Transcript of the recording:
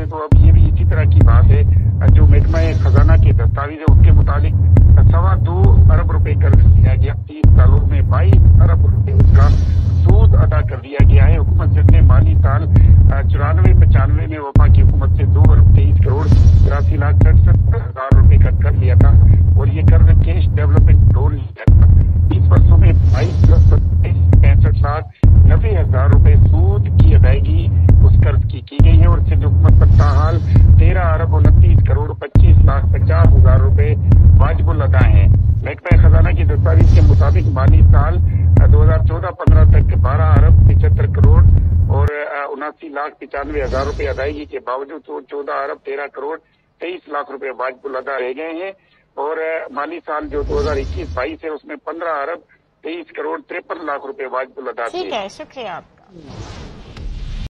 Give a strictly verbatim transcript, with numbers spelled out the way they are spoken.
तो अब ये भी इसी तरह की बात है। जो महकमा खजाना के दस्तावेज है उसके मुताबिक सवा दो अरब रुपए कर्ज लिया गया, तीस सालों में बाईस अरब रुपए उसका सूद अदा कर दिया गया है। हुकूमत ने माली साल चौरानवे पचानवे में वफा की हुकूमत से दो अरब तेईस करोड़ तिरासी लाख सड़सठ हजार रुपए का कर्ज लिया था और ये कर्ज कैश डेवलपमेंट लोन लिया था। बीस वर्षों में बाईस पैंसठ लाख नब्बे हजार रुपए सूद की अदायगी उस कर्ज की की गई है और सिंध हुकूमत पर ताहाल तेरह अरब उनतीस करोड़ पच्चीस लाख पचास हजार रुपए वाजिबुल अदा है। महकमा खजाना की दस्तावेज के मुताबिक माली साल दो हजार चौदह पंद्रह तक बारह अरब पिछहत्तर करोड़ और उनासी लाख पचानवे हजार रुपए अदायगी के बावजूद चौदह अरब तेरह करोड़ तेईस लाख रुपए वाजिबुल अदा रह गए हैं और माली साल जो दो हजार इक्कीस बाईस है उसमें पंद्रह अरब तेईस करोड़ तिरपन लाख रुपए वाजिबुल अदा किए। ठीक है, शुक्रिया आपका।